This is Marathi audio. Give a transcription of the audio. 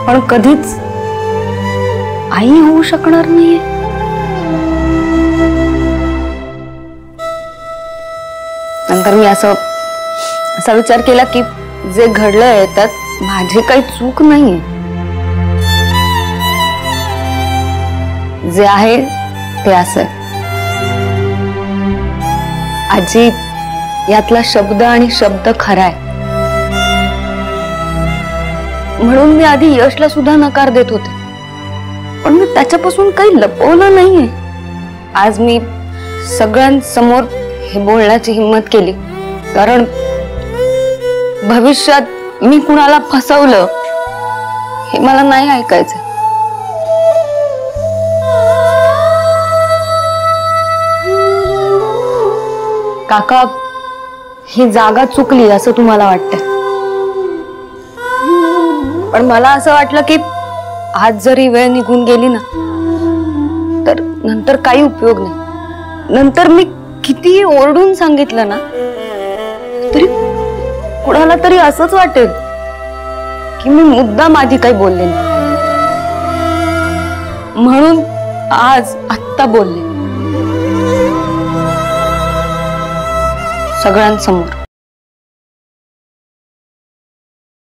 पण कधीच आई होऊ शकणार नाहीये। नंतर मी असा विचार केला की जे घडलंय त्यात माझी काही चूक नाहीये, जे आहे ते असं। आजी यातला शब्द आणि शब्द खरा आहे, म्हणून मी आधी यशला सुद्धा नकार देत होते, पण मी त्याच्यापासून काही लपवलं नाहीये। आज मी सगळ्यांसमोर हे बोलण्याची हिम्मत केली, कारण भविष्यात मी कुणाला फसवलं हे मला नाही ऐकायचं। काका, ही जागा चुकली असं तुम्हाला वाटतंय, पण मला असं वाटलं की आज जरी वेळ निघून गेली ना तर नंतर काही उपयोग नाही। नंतर मी किती ओरडून सांगितलं ना तरी कुणाला तरी असंच वाटेल की मी मुद्दाम आधी काही बोलले नाही, म्हणून आज आत्ता बोलले सगळ्यांसमोर।